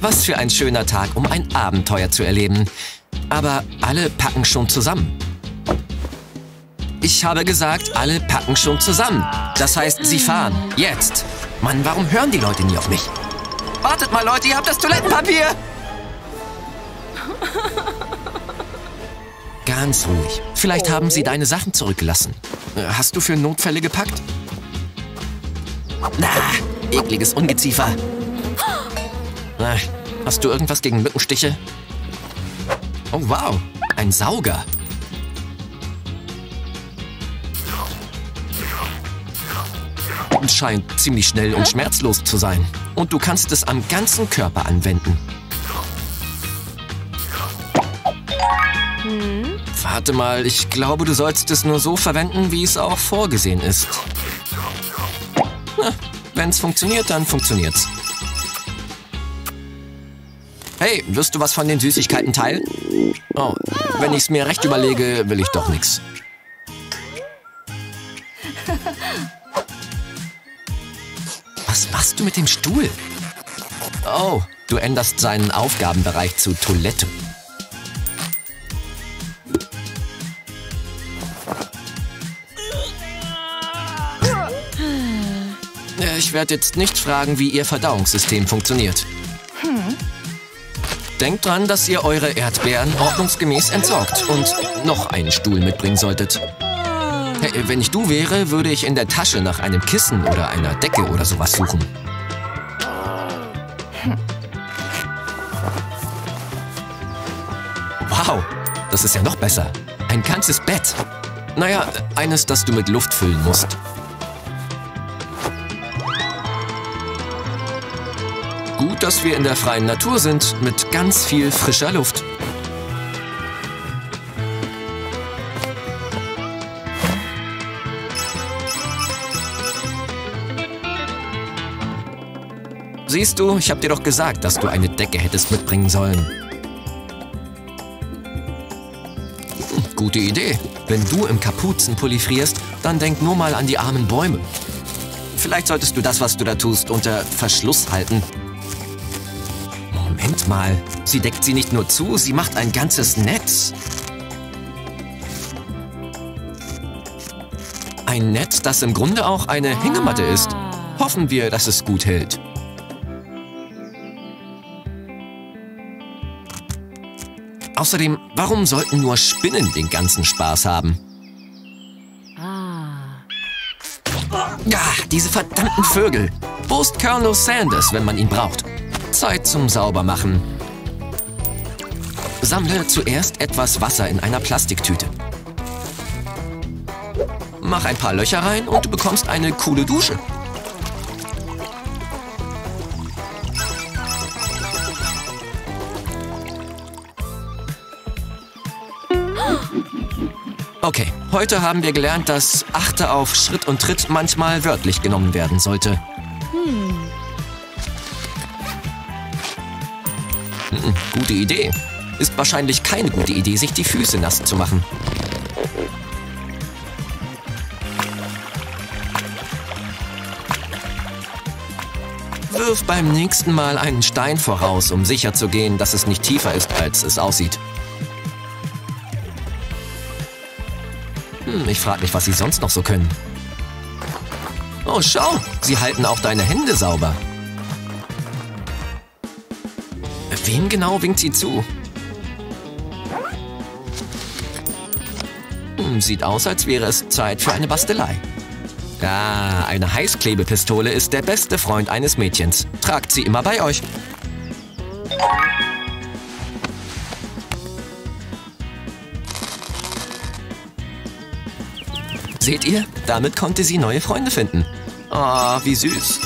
Was für ein schöner Tag, um ein Abenteuer zu erleben. Aber alle packen schon zusammen. Ich habe gesagt, alle packen schon zusammen. Das heißt, sie fahren. Jetzt. Mann, warum hören die Leute nie auf mich? Wartet mal, Leute, ihr habt das Toilettenpapier! Ganz ruhig. Vielleicht haben sie deine Sachen zurückgelassen. Hast du für Notfälle gepackt? Na, ekliges Ungeziefer. Hast du irgendwas gegen Mückenstiche? Oh, wow. Ein Sauger. Scheint ziemlich schnell und schmerzlos zu sein. Und du kannst es am ganzen Körper anwenden. Warte mal, ich glaube, du sollst es nur so verwenden, wie es auch vorgesehen ist. Wenn es funktioniert, dann funktioniert's. Hey, wirst du was von den Süßigkeiten teilen? Oh, wenn ich's mir recht überlege, will ich doch nichts. Was machst du mit dem Stuhl? Oh, du änderst seinen Aufgabenbereich zu Toilette. Ich werde jetzt nicht fragen, wie ihr Verdauungssystem funktioniert. Denkt dran, dass ihr eure Erdbeeren ordnungsgemäß entsorgt und noch einen Stuhl mitbringen solltet. Hey, wenn ich du wäre, würde ich in der Tasche nach einem Kissen oder einer Decke oder sowas suchen. Wow, das ist ja noch besser. Ein ganzes Bett. Naja, eines, das du mit Luft füllen musst. Gut, dass wir in der freien Natur sind, mit ganz viel frischer Luft. Siehst du, ich hab dir doch gesagt, dass du eine Decke hättest mitbringen sollen. Gute Idee. Wenn du im Kapuzenpulli frierst, dann denk nur mal an die armen Bäume. Vielleicht solltest du das, was du da tust, unter Verschluss halten. Moment mal. Sie deckt sie nicht nur zu, sie macht ein ganzes Netz. Ein Netz, das im Grunde auch eine Hängematte ist. Hoffen wir, dass es gut hält. Außerdem, warum sollten nur Spinnen den ganzen Spaß haben? Ja, diese verdammten Vögel. Wo ist Colonel Sanders, wenn man ihn braucht? Zeit zum Saubermachen. Sammle zuerst etwas Wasser in einer Plastiktüte. Mach ein paar Löcher rein und du bekommst eine coole Dusche. Okay, heute haben wir gelernt, dass Achte auf Schritt und Tritt manchmal wörtlich genommen werden sollte. Gute Idee. Ist wahrscheinlich keine gute Idee, sich die Füße nass zu machen. Wirf beim nächsten Mal einen Stein voraus, um sicherzugehen, dass es nicht tiefer ist, als es aussieht. Ich frage mich, was sie sonst noch so können. Oh, schau! Sie halten auch deine Hände sauber. Wem genau winkt sie zu? Sieht aus, als wäre es Zeit für eine Bastelei. Ah, eine Heißklebepistole ist der beste Freund eines Mädchens. Tragt sie immer bei euch. Seht ihr? Damit konnte sie neue Freunde finden. Oh, wie süß.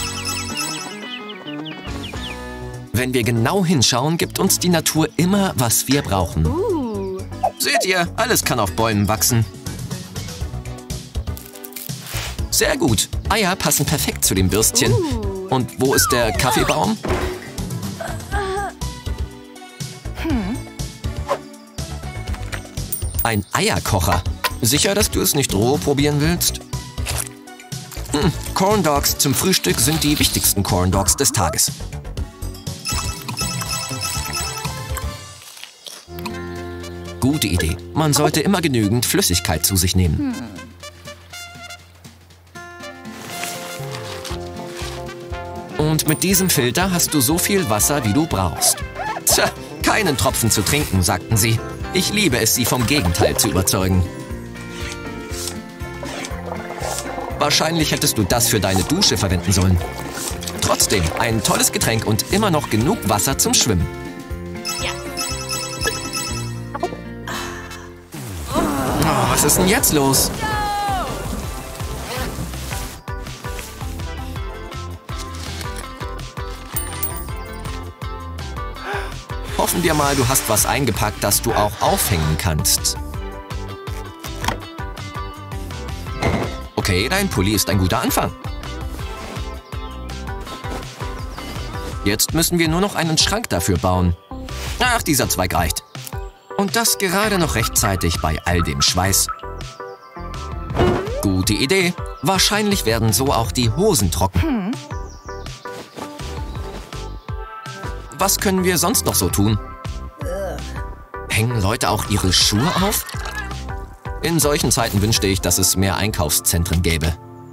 Wenn wir genau hinschauen, gibt uns die Natur immer, was wir brauchen. Seht ihr? Alles kann auf Bäumen wachsen. Sehr gut. Eier passen perfekt zu dem Bürstchen. Und wo ist der Kaffeebaum? Ein Eierkocher. Sicher, dass du es nicht roh probieren willst? Corn Dogs zum Frühstück sind die wichtigsten Corn Dogs des Tages. Gute Idee. Man sollte immer genügend Flüssigkeit zu sich nehmen. Und mit diesem Filter hast du so viel Wasser, wie du brauchst. Tja, keinen Tropfen zu trinken, sagten sie. Ich liebe es, sie vom Gegenteil zu überzeugen. Wahrscheinlich hättest du das für deine Dusche verwenden sollen. Trotzdem, ein tolles Getränk und immer noch genug Wasser zum Schwimmen. Oh, was ist denn jetzt los? Hoffen wir mal, du hast was eingepackt, das du auch aufhängen kannst. Okay, dein Pulli ist ein guter Anfang. Jetzt müssen wir nur noch einen Schrank dafür bauen. Ach, dieser Zweig reicht. Und das gerade noch rechtzeitig bei all dem Schweiß. Gute Idee. Wahrscheinlich werden so auch die Hosen trocken. Was können wir sonst noch so tun? Hängen Leute auch ihre Schuhe auf? In solchen Zeiten wünschte ich, dass es mehr Einkaufszentren gäbe.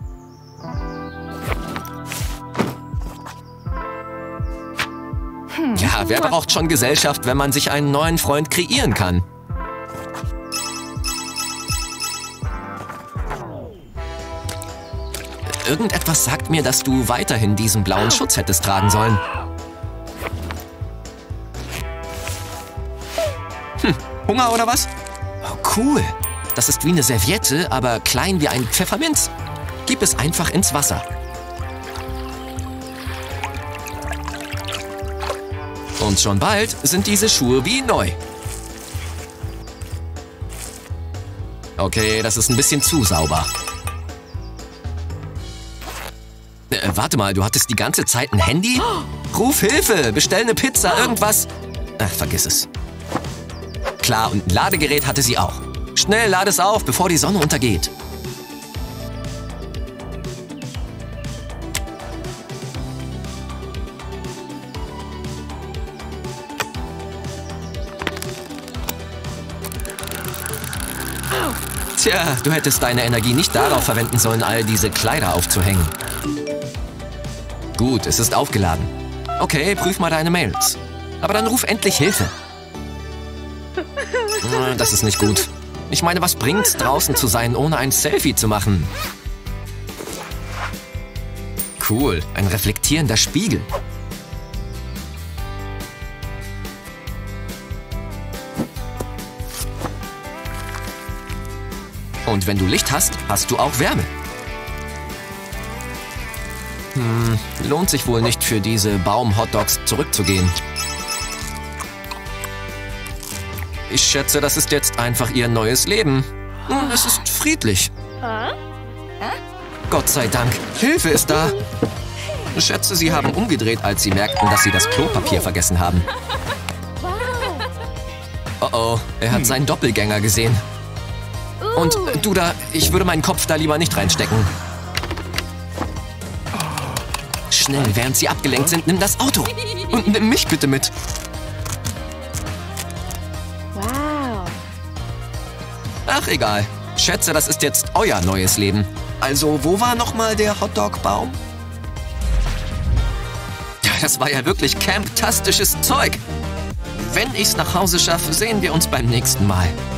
Ja, wer braucht schon Gesellschaft, wenn man sich einen neuen Freund kreieren kann? Irgendetwas sagt mir, dass du weiterhin diesen blauen Schutz hättest tragen sollen. Hunger oder was? Oh, cool. Das ist wie eine Serviette, aber klein wie ein Pfefferminz. Gib es einfach ins Wasser. Und schon bald sind diese Schuhe wie neu. Okay, das ist ein bisschen zu sauber. Warte mal, du hattest die ganze Zeit ein Handy? Ruf Hilfe, bestell eine Pizza, irgendwas. Ach, vergiss es. Klar, und ein Ladegerät hatte sie auch. Schnell, lade es auf, bevor die Sonne untergeht. Tja, du hättest deine Energie nicht darauf verwenden sollen, all diese Kleider aufzuhängen. Gut, es ist aufgeladen. Okay, prüf mal deine Mails. Aber dann ruf endlich Hilfe. Das ist nicht gut. Ich meine, was bringt's, draußen zu sein, ohne ein Selfie zu machen? Cool, ein reflektierender Spiegel. Und wenn du Licht hast, hast du auch Wärme. Lohnt sich wohl nicht, für diese Baum-Hotdogs zurückzugehen. Ich schätze, das ist jetzt einfach ihr neues Leben. Es ist friedlich. Gott sei Dank, Hilfe ist da. Ich schätze, sie haben umgedreht, als sie merkten, dass sie das Klopapier vergessen haben. Oh oh, er hat seinen Doppelgänger gesehen. Und du da, ich würde meinen Kopf da lieber nicht reinstecken. Schnell, während sie abgelenkt sind, nimm das Auto. Und nimm mich bitte mit. Ach, egal. Schätze, das ist jetzt euer neues Leben. Also, wo war nochmal der Hotdog-Baum? Ja, das war ja wirklich camptastisches Zeug. Wenn ich's nach Hause schaffe, sehen wir uns beim nächsten Mal.